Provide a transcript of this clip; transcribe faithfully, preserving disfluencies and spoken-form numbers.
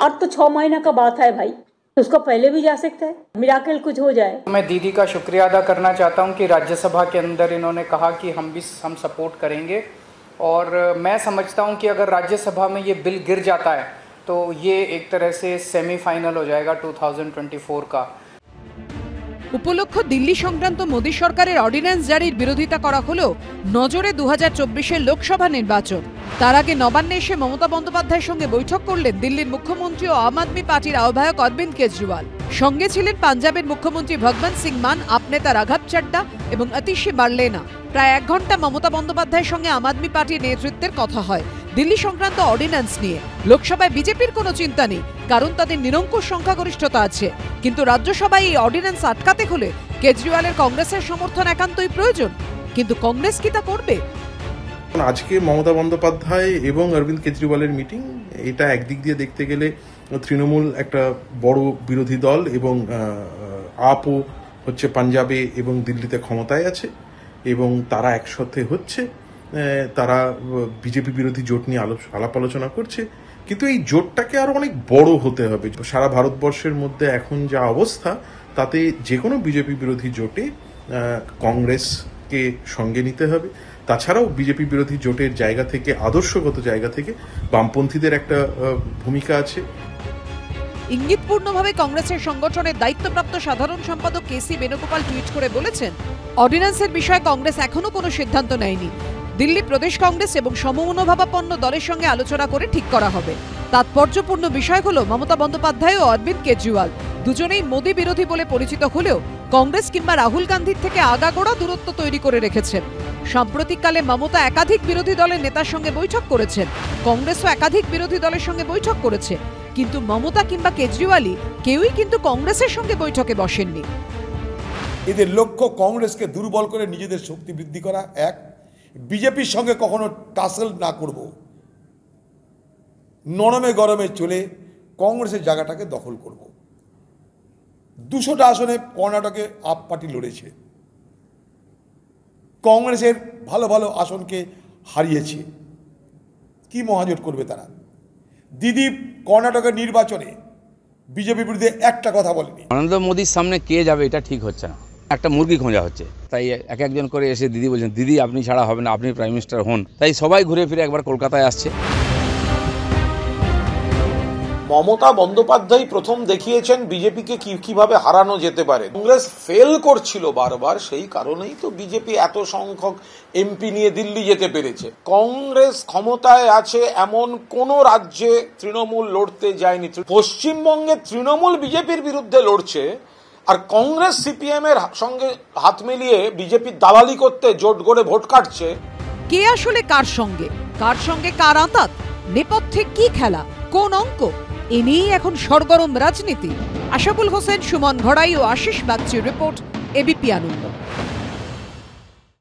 और तो छह महीना का बात है भाई, तो उसको पहले भी जा सकता है, मिराकल कुछ हो जाए। मैं दीदी का शुक्रिया अदा करना चाहता हूं कि राज्यसभा के अंदर इन्होंने कहा कि हम भी हम सपोर्ट करेंगे, और मैं समझता हूं कि अगर राज्यसभा में ये बिल गिर जाता है तो ये एक तरह से सेमीफाइनल हो जाएगा दो हज़ार चौबीस का। उपलक्ष्य दिल्ली संक्रांत मोदी सरकारेर अर्डिनेंस जारिर बिरोधिता करा हलो नजरे दो हज़ार चौबीस लोकसभा निर्वाचन। तार आगे नबान्ने एसे ममता बंदोपाध्यायेर संगे बैठक करलेन दिल्लीर मुख्यमंत्री और आम आदमी पार्टिर आह्वायक अरविंद केजरीवाल। संगे छिलेन पंजाबेर मुख्यमंत्री भगवंत सिंह मान, आपनेता राघव चड्डा एबं अतिशी बार्लेना। प्राय एक घंटा ममता बंदोपाध्यायेर संगे आम आदमी पार्टिर नेतृत्वेर कथा हय दिल्ली संक्रांत अर्डिनेंस निये। लोकसभाय बीजेपिर कोनो चिंता नेই, कारण तादेर निरंकुश संख्यागरिष्ठता आछे, किन्तु राज्यसभाय এই अर्डिनेंस आटकाते हले केजरीवालेर कংগ্রেসের समर्थन एकान्तই प्रयोजन। किन्तु कংগ্রেস কি তা করবে? আজকে মমতা বন্দ্যোপাধ্যায় এবং অরবিন্দ কেজরিওয়ালের মিটিং, এটা একদিক দিয়ে দেখতে গেলে তৃণমূল একটা বড় বিরোধী দল এবং আপও হচ্ছে পাঞ্জাবে এবং দিল্লিতে ক্ষমতায় আছে এবং তারা একসাথে হচ্ছে, তারা বিজেপি বিরোধী জোট নিয়ে আলাপ আলোচনা করছে। কিন্তু এই জোটটাকে আরো অনেক বড় হতে হবে। সারা ভারতবর্ষের মধ্যে এখন যা অবস্থা, তাতে যে কোনো বিজেপি বিরোধী জোটে কংগ্রেসকে সঙ্গে নিতে হবে। তাছাড়াও বিজেপি বিরোধী জোটের জায়গা থেকে, আদর্শগত জায়গা থেকে বামপন্থীদের একটা ভূমিকা আছে। ইঙ্গিতপূর্ণভাবে কংগ্রেসের সংগঠনের দায়িত্বপ্রাপ্ত সাধারণ সম্পাদক কেসি বেণুগোপাল টুইট করে বলেছেন, অর্ডিন্যান্সের বিষয়ে কংগ্রেস এখনো কোনো সিদ্ধান্ত নেয়নি। দিল্লি প্রদেশ কংগ্রেস এবং সমমনোভাবাপন্ন দলের সঙ্গে আলোচনা করে ঠিক করা হবে। তাৎপর্যপূর্ণ বিষয় হলো মমতা বন্দ্যোপাধ্যায় ও অরবিন্দ কেজরিওয়াল দুজনেই মোদি বিরোধী বলে পরিচিত হলেও কংগ্রেস কিংবা রাহুল গান্ধীর থেকে আগাগোড়া দূরত্ব তৈরি করে রেখেছেন। সাম্প্রতিককালে মমতা একাধিক বিরোধী দলের নেতার সঙ্গে বৈঠক করেছেন, কংগ্রেসও একাধিক বিরোধী দলের সঙ্গে বৈঠক করেছে, কিন্তু মমতা কিংবা কেজরিওয়ালই কেউই কিন্তু কংগ্রেসের সঙ্গে বৈঠকে বসেননি। এদের লক্ষ্য কংগ্রেসকে দুর্বল করে নিজেদের শক্তি বৃদ্ধি করা। এক, বিজেপির সঙ্গে কখনো টাসেল না করব, নরমে গরমে চলে কংগ্রেসের জায়গাটাকে দখল করব। দুশোটা আসনে কর্ণাটকে আপ পার্টি লড়েছে, কংগ্রেসের ভালো ভালো আসনকে হারিয়েছে। কি মহাজোট করবে তারা? দিদি কর্ণাটকের নির্বাচনে বিজেপি বিরুদ্ধে একটা কথা বলেনি। নরেন্দ্র মোদীর সামনে কে যাবে এটা ঠিক হচ্ছে না, একটা মুরগি খোঁজা হচ্ছে। তাই এক একজন করে এসে দিদি বলছেন, দিদি আপনি ছাড়া হবে না, আপনি প্রাইম মিনিস্টার হন। তাই সবাই ঘুরে ফিরে একবার কলকাতায় আসছে। মমতা বন্দ্যোপাধ্যায় প্রথম দেখিয়েছেন বিজেপিকে কিভাবে হারানো যেতে পারে। কংগ্রেস ফেল করছিল বারবার, সেই কারণেই তো বিজেপি এত সংখ্যক এমপি নিয়ে দিল্লি যেতে পেরেছে। কংগ্রেস ক্ষমতায় আছে এমন কোন রাজ্যে তৃণমূল লড়তে যায়নি। পশ্চিমবঙ্গে তৃণমূল বিজেপির বিরুদ্ধে লড়ছে, আর কংগ্রেস সিপিএম এর সঙ্গে হাত মিলিয়ে বিজেপির দালালি করতে জোট গড়ে ভোট কাটছে। কে আসলে কার সঙ্গে, কার সঙ্গে কার আঁতাত, নেপথ্যে কি খেলা, কোন অঙ্ক, এ নিয়েই এখন সরগরম রাজনীতি। আশাফুল হোসেন, সুমন ঘড়াই ও আশিস বাগচির রিপোর্ট, এবিপি আনন্দ।